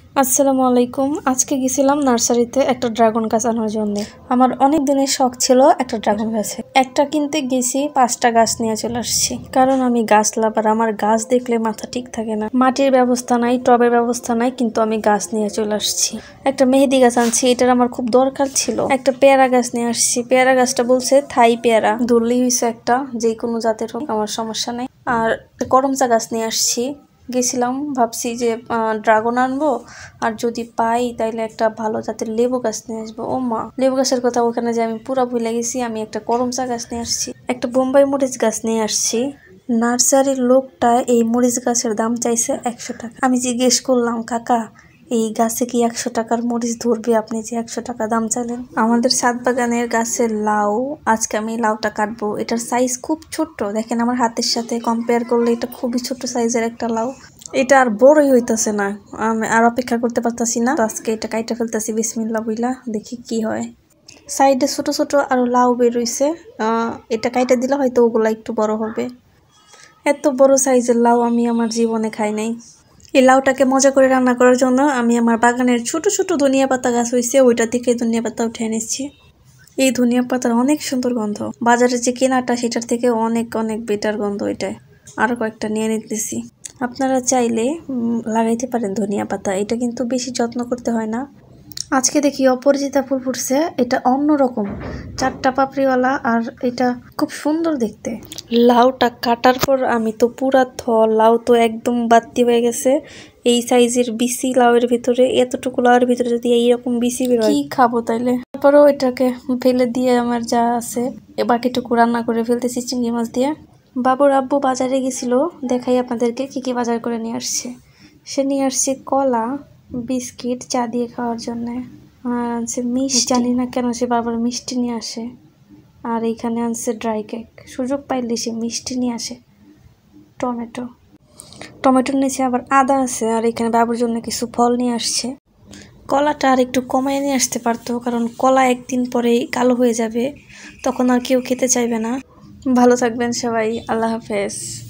আসসালামু আলাইকুম। আজকে গেছিলাম নার্সারিতে একটা ড্রাগন গাছ আনার জন্য। আমার অনেক দিনের শখ ছিল একটা ড্রাগন গাছে। একটা কিনতে গেছি, 5টা গাছ নিয়ে চলে আসছি। কারণ আমি গাছ লাভার, আমার গাছ দেখলে মাথা ঠিক থাকে না। মাটির ব্যবস্থা নাই, টবের ব্যবস্থা নাই, কিন্তু আমি গাছ নিয়ে চলে আসছি। একটা মেহেদি গাছ আনছি, এটার আমার খুব দরকার ছিল। একটা পেয়ারা গাছ নিয়ে আসছি, পেয়ারা গাছটা বলছে থাই পেয়ারা, ধরলেই হয়েছে একটা, যে কোনো জাতের হোক আমার সমস্যা নেই। আর করমচা গাছ নিয়ে আসছি। গেছিলাম, ভাবছি যে ড্রাগন আনবো, আর যদি পাই তাইলে একটা ভালো জাতের লেবু গাছ নিয়ে আসবো। ও মা, লেবু গাছের কথা ওখানে যে আমি পুরা ভুলে গেছি। আমি একটা করমচা গাছ নিয়ে আসছি, একটা বোম্বাই মরিচ গাছ নিয়ে আসছি। নার্সারির লোকটা এই মরিচ গাছের দাম চাইছে 100 টাকা। আমি জিজ্ঞেস করলাম, কাকা এই গাছে কি 100 টাকার মরিচ ধরবে? আপনি যে 100 টাকা দাম চাইলেন। আমাদের ছাদ বাগানের গাছের লাউ, আজকে আমি লাউটা কাটবো। এটার সাইজ খুব ছোট্ট, দেখেন আমার হাতের সাথে কম্পেয়ার করলে এটা খুবই ছোট সাইজের একটা লাউ। এটা আর বড়ই হইতাছে না, আমি আর অপেক্ষা করতে পারতাছি না। আজকে এটা কাইটা ফেলতেছি বিসমিল্লাহ বইলা, দেখি কি হয়। সাইডে ছোট ছোট আরো লাউ বের হইছে, এটা কাইটা দিলে হয়তো ওগুলা একটু বড় হবে। এত বড় সাইজের লাউ আমি আমার জীবনে খাই নাই। এই লাউটাকে মজা করে রান্না করার জন্য আমি আমার বাগানের ছোট ছোট ধনিয়া পাতা গাছ হয়েছে, ওইটা থেকে ধনিয়া পাতা উঠে এনেছি। এই ধনিয়া পাতার অনেক সুন্দর গন্ধ, বাজারে যে কেনাটা সেটার থেকে অনেক অনেক বেটার গন্ধ এটায়। আরো কয়েকটা নিয়ে নিতেছি। আপনারা চাইলে লাগাইতে পারেন ধনিয়া পাতা, এটা কিন্তু বেশি যত্ন করতে হয় না। আজকে দেখি অপরাজিতা ফুল ফুটছে, এটা অন্যরকম, 4টা পাপড়িওয়ালা, আর এটা খুব সুন্দর দেখতে। লাউটা কাটার পর আমি তো পুরা লাউ তো একদম বাতি হয়ে গেছে। এই সাইজের বিসি লাউয়ের ভিতরে, এতটুকু লাউয়ের ভিতরে যদি এইরকম বিসি বের হয়, কি খাবো তাইলে? তারপরেও এটাকে ফেলে দিয়ে আমার যা আছে বাকিটুকু রান্না করে ফেলতেছি চিংড়ি মাছ দিয়ে। বাবুর আব্বু বাজারে গেছিল, দেখাই আপনাদেরকে কি কি বাজার করে নিয়ে আসছে। সে নিয়ে আসছে কলা, বিস্কিট চা দিয়ে খাওয়ার জন্য, আর আনছে মিষ্টি। জানি না কেন সে বারবার মিষ্টি নিয়ে আসে। আর এইখানে আনছে ড্রাই কেক, সুযোগ পাইলে সে মিষ্টি নিয়ে আসে। টমেটো নিয়েছে, আবার আদা আছে। আর এখানে বাবুর জন্য কিছু ফল নিয়ে আসছে। কলাটা আর একটু কমায় নিয়ে আসতে পারতো, কারণ কলা একদিন পরেই কালো হয়ে যাবে, তখন আর কেউ খেতে চাইবে না। ভালো থাকবেন সবাই, আল্লাহ হাফেজ।